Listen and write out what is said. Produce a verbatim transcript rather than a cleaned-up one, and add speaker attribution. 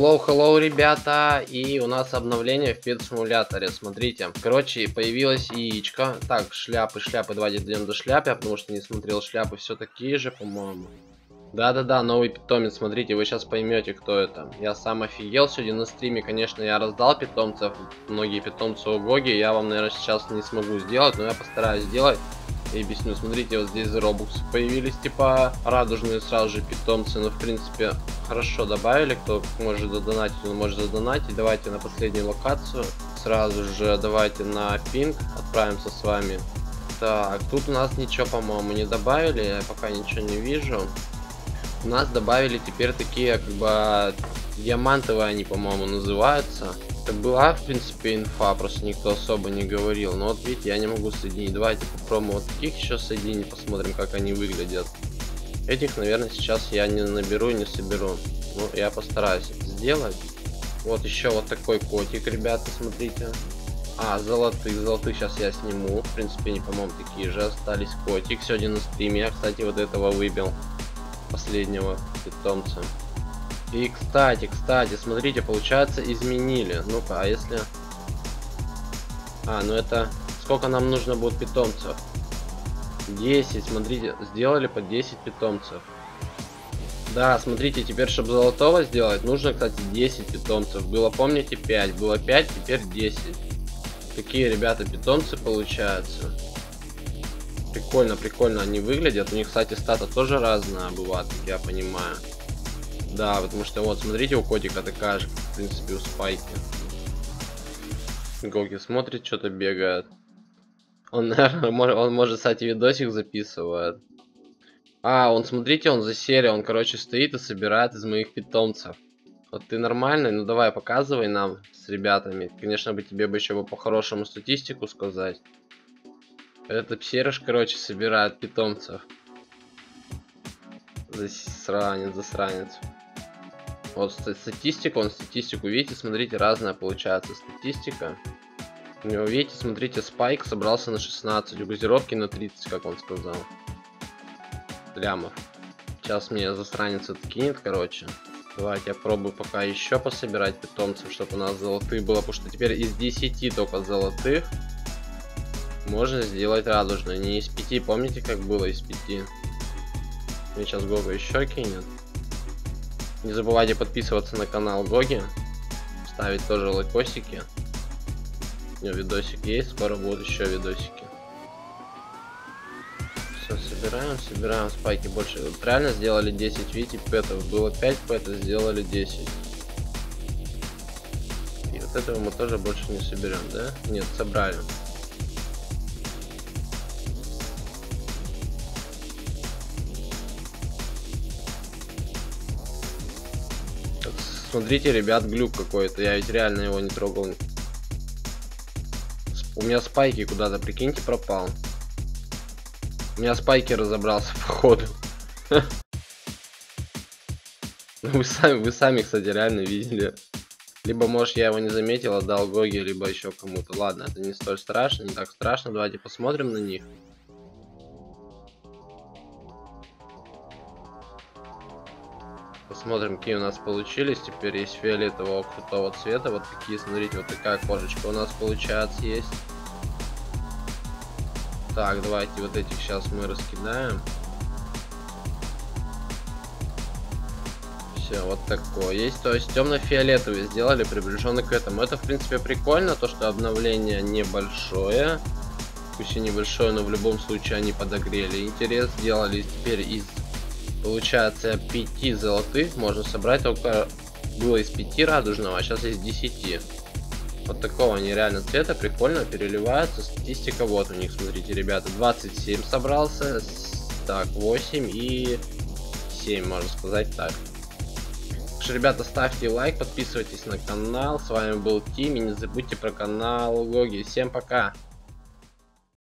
Speaker 1: Hello, hello, ребята, и у нас обновление в Pet Simulator. Смотрите, короче, появилась яичко. Так, шляпы, шляпы, давайте дойдем до шляпы, потому что не смотрел шляпы, все такие же, по-моему. Да-да-да, новый питомец, смотрите, вы сейчас поймете, кто это. Я сам офигел сегодня на стриме, конечно, я раздал питомцев, многие питомцы у Гоги, я вам, наверное, сейчас не смогу сделать, но я постараюсь сделать. И объясню, смотрите, вот здесь робоксы появились, типа радужные сразу же питомцы, но в принципе хорошо добавили, кто может задонатить, он может задонатить. Давайте на последнюю локацию, сразу же давайте на пинг отправимся с вами. Так, тут у нас ничего, по-моему, не добавили, я пока ничего не вижу. У нас добавили теперь такие, как бы, диамантовые они, по-моему, называются. Это была, в принципе, инфа, просто никто особо не говорил. Но вот видите, я не могу соединить. Давайте попробуем вот таких еще соединить, посмотрим, как они выглядят. Этих, наверное, сейчас я не наберу, не соберу. Ну, я постараюсь это сделать. Вот еще вот такой котик, ребята, смотрите. А, золотых, золотых сейчас я сниму. В принципе, они, по-моему, такие же остались. Котик сегодня на стриме. Я, кстати, вот этого выбил. Последнего питомца. И, кстати, кстати, смотрите, получается, изменили. Ну-ка, а если... А, ну это... Сколько нам нужно будет питомцев? десять, смотрите, сделали по десять питомцев. Да, смотрите, теперь, чтобы золотого сделать, нужно, кстати, десять питомцев. Было, помните, пять. Было пять, теперь десять. Такие, ребята, питомцы получаются. Прикольно, прикольно они выглядят. У них, кстати, стата тоже разная бывает, как я понимаю. Да, потому что вот, смотрите, у котика такая же, в принципе, у Спайки. Гоги смотрит, что-то бегает. Он, наверное, может, он, может, кстати, видосик записывает. А, он, смотрите, он за серию, он, короче, стоит и собирает из моих питомцев. Вот ты нормальный? Ну, давай, показывай нам с ребятами. Конечно, бы тебе бы еще бы по-хорошему статистику сказать. Этот Сереж, короче, собирает питомцев. Засранец, засранец. Вот статистика, он статистику, видите, смотрите, разная получается статистика. У него, видите, смотрите, Спайк собрался на шестнадцать, у газировки на тридцать, как он сказал. Лямов. Сейчас мне засранец откинет, короче. Давайте я пробую пока еще пособирать питомцев, чтобы у нас золотые было, потому что теперь из десяти только золотых можно сделать радужные, не из пяти, помните, как было из пяти? Мне сейчас Гога еще кинет. Не забывайте подписываться на канал Гоги, ставить тоже лайкосики. У него видосик есть, скоро будут еще видосики. Все, собираем, собираем спайки больше. Вот реально сделали десять, видите, пэтов. Было пять пэтов, сделали десять. И вот этого мы тоже больше не соберем, да? Нет, собрали. Смотрите, ребят, глюк какой-то. Я ведь реально его не трогал. У меня Спайки куда-то, прикиньте, пропал. У меня Спайки разобрался, походу. Вы сами, вы сами, кстати, реально видели. Либо, может, я его не заметил, отдал Гоги, либо еще кому-то. Ладно, это не столь страшно, не так страшно. Давайте посмотрим на них. Посмотрим, какие у нас получились. Теперь есть фиолетового крутого цвета. Вот такие, смотрите, вот такая кожечка у нас получается есть. Так, давайте вот этих сейчас мы раскидаем. Все, вот такое есть. То есть темно-фиолетовый сделали, приближенный к этому. Это, в принципе, прикольно, то, что обновление небольшое. Пусть и небольшое, но в любом случае они подогрели интерес. Сделали теперь из... Получается, пяти золотых можно собрать, только было из пяти радужного, а сейчас из десяти. Вот такого они реально цвета, прикольно переливаются. Статистика вот у них, смотрите, ребята, двадцать семь собрался, так, восемь и семь, можно сказать так. Так что, ребята, ставьте лайк, подписывайтесь на канал. С вами был Тим, и не забудьте про канал Гоги. Всем пока!